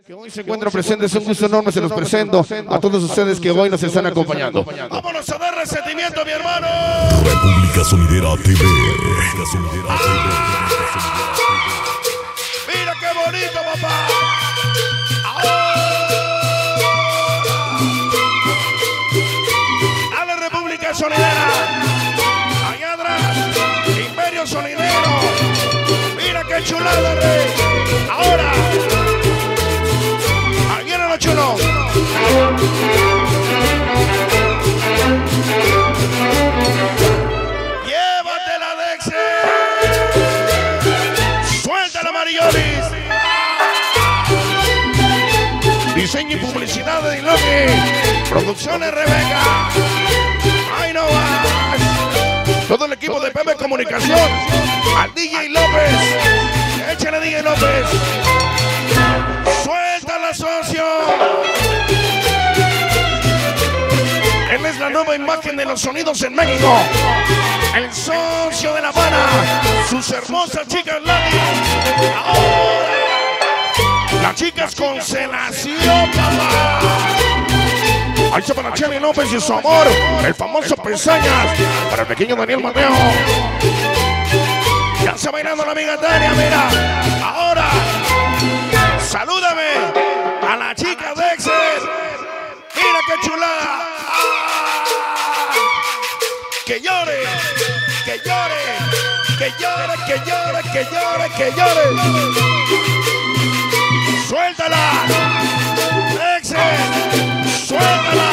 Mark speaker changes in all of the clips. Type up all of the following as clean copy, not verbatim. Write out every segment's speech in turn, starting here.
Speaker 1: que hoy se encuentran presentes. Un gusto enorme, se los presento a todos ustedes que hoy nos están acompañando.
Speaker 2: Vámonos a dar resentimiento, mi hermano.
Speaker 3: República Sonidera TV.
Speaker 2: Mira qué bonito, papá. A la República Sonidera. Allá atrás, Imperio Sonidero. Mira qué chulada, rey. Ahora. Ahí vienen los chulos. Llévatela, Dexe. Suéltala, Mariolis. Diseño y publicidad de Diloque. Producciones Rebeca. Ay, no más. Todo el equipo de Pepe Comunicación. Al DJ López. Échale, DJ López. Suéltala, socio. Él es la nueva imagen de los sonidos en México. El socio de La Habana. Sus hermosas chicas Lali. Ahora. Las chicas Constelación, papá. Ahí está para Chely López y su amor. El famoso Pesañas. Para el pequeño Daniel Mateo. Ya está bailando la amiga Tania, mira. Ahora. Salúdame a la chica Dexter. Mira qué chulada. Que llore, que llore, que llore, que llore, que llore, que llore. Suéltala, Dexter, suéltala.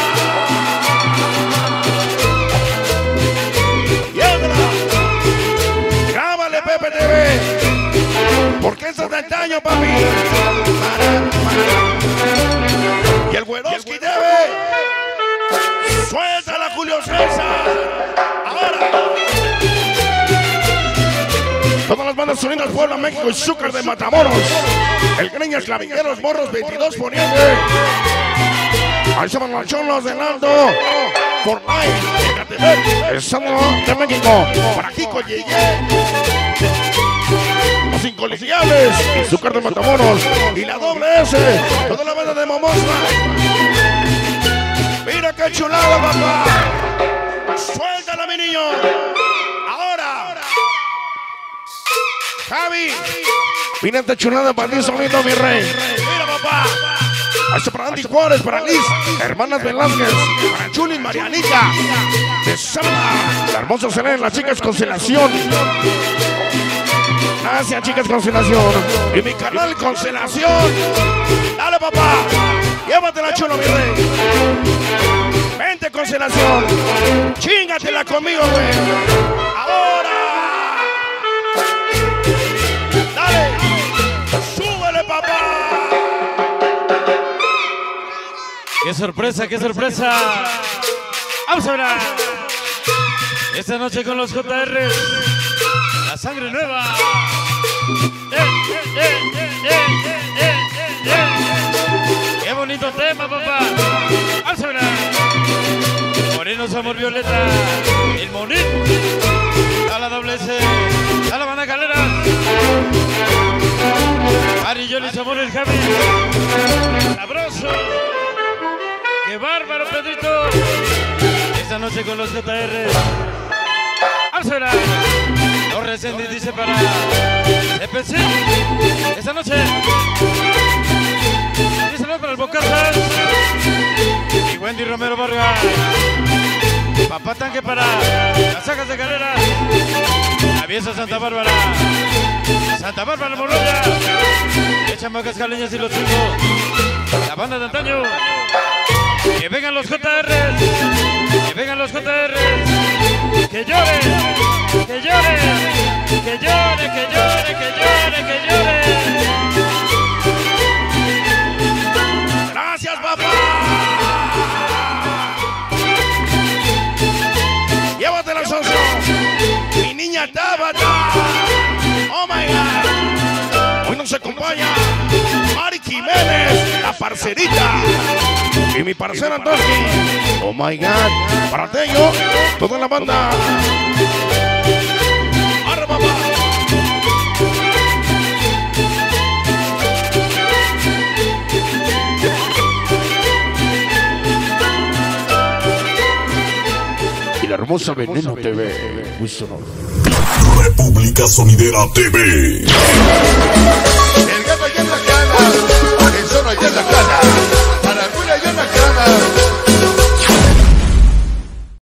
Speaker 2: Llévala. Grábale, Pepe TV. Porque eso es de daño, papi. Y el Güeroski debe. Suéltala, Julio César. Ahora. Todas las bandas unidas, Puebla, México y Zúcar de Matamoros. El Greñas, Clavilleros, Morros, 22 Poniente. Ahí se van los cholos del Alto. Fortnite, Estamos de México. Para Kiko Yeye. Los Incolegiables, Zúcar de Matamoros. Y la doble S. Toda la banda de Momosla. Mira qué chulada, papá. Suéltala, mi niño. Ahora. Javi. Mira esta chulada para ti solito, mi rey. Mira, papá. Hasta para Andy Juárez, para Liz, hermanas Velázquez, para Chuli, Marianita, de Sama, la hermosa Selena, las chicas Constelación. Gracias, chicas Constelación. Y mi canal Constelación. Dale, papá. Llévatela, chulo, mi rey. Vente, Constelación. Chingatela conmigo, güey. Ahora. Dale. Súbele, papá.
Speaker 4: ¡Qué sorpresa, qué sorpresa! ¡Vamos a ver! Esta noche con los JR, la sangre nueva. ¡Qué bonito tema, papá! ¡Vamos a ver! Morenos, amor violeta, el Monín, a la doble S, a la banda Galeras, Ari Yolis, amor el Javi, sabroso. ¡Qué bárbaro, Pedrito! Esta noche con los JR. ¡Vamos a ver! Los Resendiz dice para EPC. Esta noche. Díselo para el Bocazas. Y Wendy Romero Vargas. Papá Tanque para las Sagas de Carrera. Aviesa Santa Bárbara. Santa Bárbara Moroya. Chamacas Caleñas y los chicos. La banda de antaño. Que vengan los JRs, que vengan los JRs, que llore, que llore, que llore, que llore, que llore, que llore.
Speaker 2: Gracias, papá. Llévatela, socio. Mi niña Tabata. Oh my God. Hoy nos acompaña Mari Jiménez, la parcerita. Y mi parcera Antoski. Oh my God. Para Tello, toda la banda. Arre, papá.
Speaker 1: hermosa Veneno TV. Muy sonoro.
Speaker 3: República Sonidera TV.